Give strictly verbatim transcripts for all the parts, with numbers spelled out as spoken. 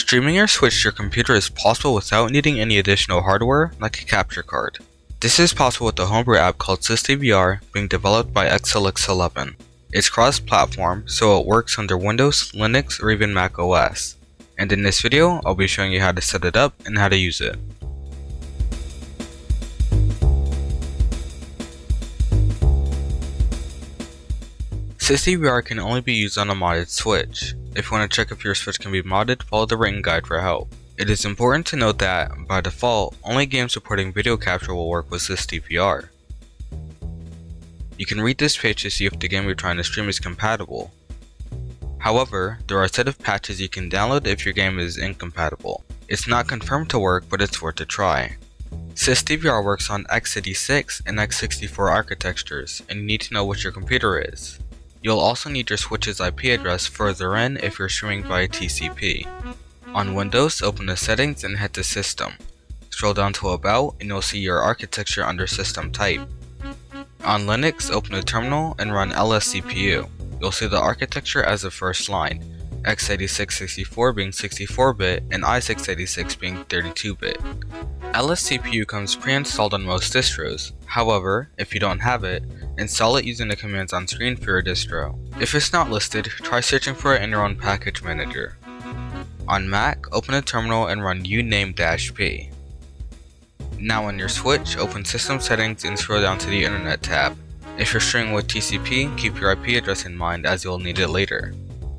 Streaming your Switch to your computer is possible without needing any additional hardware, like a capture card. This is possible with a homebrew app called SysDVR being developed by X L X eleven. It's cross-platform, so it works under Windows, Linux, or even Mac O S. And in this video, I'll be showing you how to set it up and how to use it. SysDVR can only be used on a modded Switch. If you want to check if your Switch can be modded, follow the written guide for help. It is important to note that, by default, only games supporting video capture will work with SysDVR. You can read this page to see if the game you're trying to stream is compatible. However, there are a set of patches you can download if your game is incompatible. It's not confirmed to work, but it's worth a try. SysDVR works on x eighty-six and x sixty-four architectures, and you need to know what your computer is. You'll also need your Switch's I P address further in if you're streaming via T C P. On Windows, open the settings and head to System. Scroll down to About and you'll see your architecture under System Type. On Linux, open the terminal and run L S C P U. You'll see the architecture as the first line, x eighty-six sixty-four being sixty-four bit and i six eighty-six being thirty-two bit. L S C P U comes pre-installed on most distros. However, if you don't have it, install it using the commands on screen for your distro. If it's not listed, try searching for it in your own package manager. On Mac, open a terminal and run uname-p. Now on your Switch, open System Settings and scroll down to the Internet tab. If you're streaming with T C P, keep your I P address in mind as you'll need it later.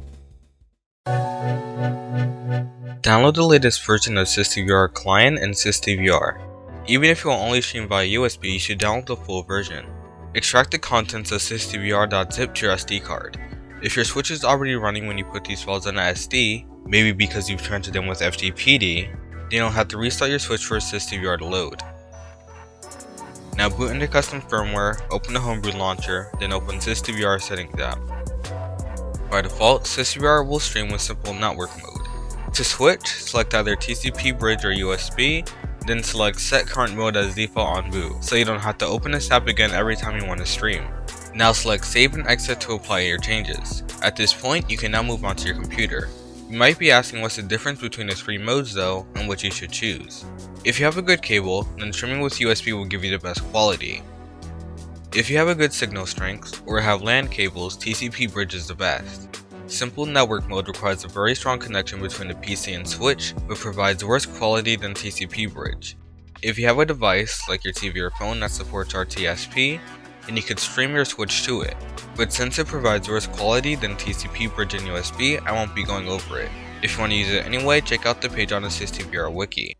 Download the latest version of SysDVR Client and SysDVR. Even if you will only stream via U S B, you should download the full version. Extract the contents of sysdvr.zip to your S D card. If your Switch is already running when you put these files on a S D, maybe because you've turned it in with F T P D, then you'll have to restart your Switch for SysDVR to load. Now boot into custom firmware, open the homebrew launcher, then open SysDVR settings app. By default, SysDVR will stream with simple network mode. To switch, select either T C P bridge or U S B, then select set current mode as default on boot, so you don't have to open this app again every time you want to stream. Now select save and exit to apply your changes. At this point, you can now move on to your computer. You might be asking what's the difference between the three modes though, and what you should choose. If you have a good cable, then streaming with U S B will give you the best quality. If you have a good signal strength, or have LAN cables, T C P bridge is the best. Simple network mode requires a very strong connection between the P C and Switch, but provides worse quality than T C P bridge. If you have a device, like your T V or phone that supports R T S P, then you could stream your Switch to it. But since it provides worse quality than T C P bridge and U S B, I won't be going over it. If you want to use it anyway, check out the page on the SysDVR wiki.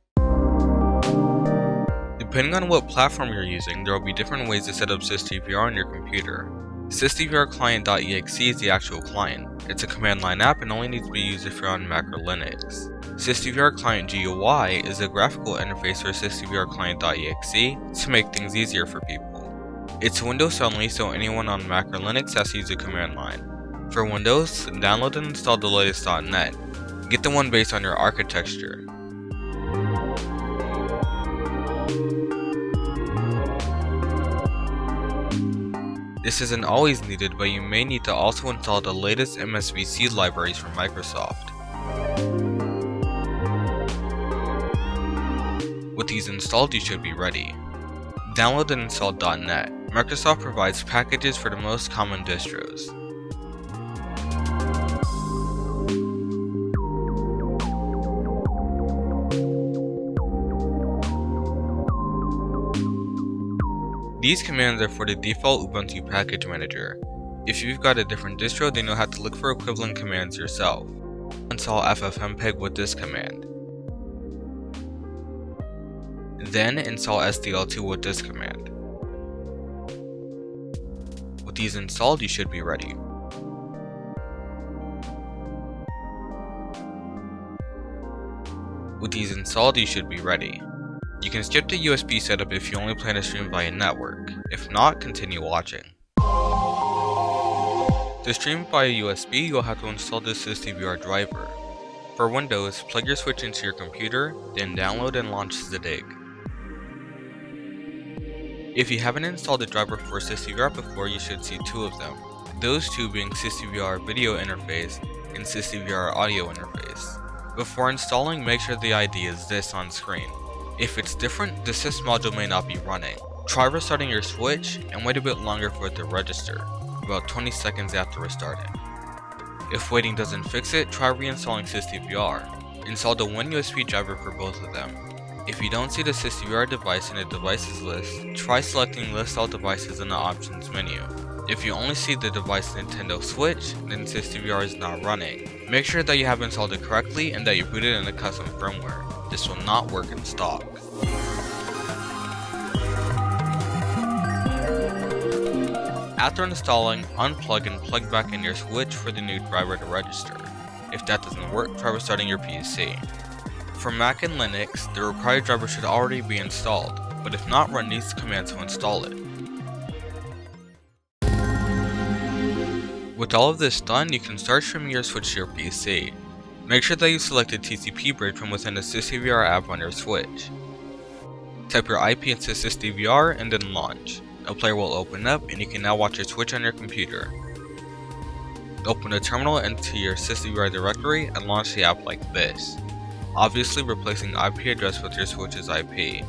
Depending on what platform you're using, there will be different ways to set up SysDVR on your computer. SysDVR client.exe is the actual client. It's a command line app and only needs to be used if you're on Mac or Linux. SysDVR client G U I is a graphical interface for SysDVR client.exe to make things easier for people. It's Windows only, so anyone on Mac or Linux has to use a command line. For Windows, download and install the latest dot net. Get the one based on your architecture. This isn't always needed, but you may need to also install the latest M S V C libraries from Microsoft. With these installed, you should be ready. Download and install .net. Microsoft provides packages for the most common distros. These commands are for the default Ubuntu package manager. If you've got a different distro, then you'll have to look for equivalent commands yourself. Install ffmpeg with this command. Then install S D L two with this command. With these installed, you should be ready. With these installed, you should be ready. You can skip the U S B setup if you only plan to stream via network. If not, continue watching. To stream via U S B, you'll have to install the SysDVR driver. For Windows, plug your Switch into your computer, then download and launch SysDig. If you haven't installed the driver for SysDVR before, you should see two of them. Those two being SysDVR video interface and SysDVR audio interface. Before installing, make sure the I D is this on screen. If it's different, the sys module may not be running. Try restarting your switch and wait a bit longer for it to register, about twenty seconds after restarting. If waiting doesn't fix it, try reinstalling SysDVR. Install the one U S B driver for both of them. If you don't see the SysDVR device in the devices list, try selecting List All Devices in the Options menu. If you only see the device Nintendo Switch, then SysDVR is not running. Make sure that you have installed it correctly and that you booted in the custom firmware. This will not work in stock. After installing, unplug and plug back in your switch for the new driver to register. If that doesn't work, try restarting your P C. For Mac and Linux, the required driver should already be installed, but if not, run these commands to install it. With all of this done, you can start streaming your Switch to your P C. Make sure that you select a T C P bridge from within the SysDVR app on your Switch. Type your I P into SysDVR and then launch. A player will open up and you can now watch your Switch on your computer. Open a terminal into your SysDVR directory and launch the app like this, obviously replacing I P address with your Switch's I P.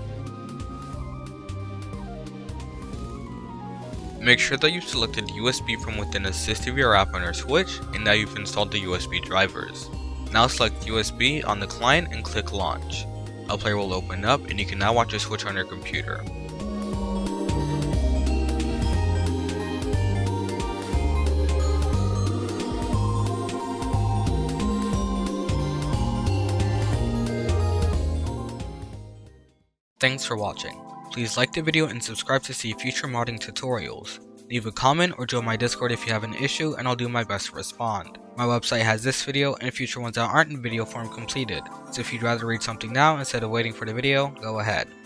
Make sure that you've selected U S B from within the SysDVR app on your Switch, and now you've installed the U S B drivers. Now select U S B on the client and click launch. A player will open up and you can now watch your Switch on your computer. Thanks for watching. Please like the video and subscribe to see future modding tutorials. Leave a comment or join my Discord if you have an issue and I'll do my best to respond. My website has this video and future ones that aren't in video form completed, so if you'd rather read something now instead of waiting for the video, go ahead.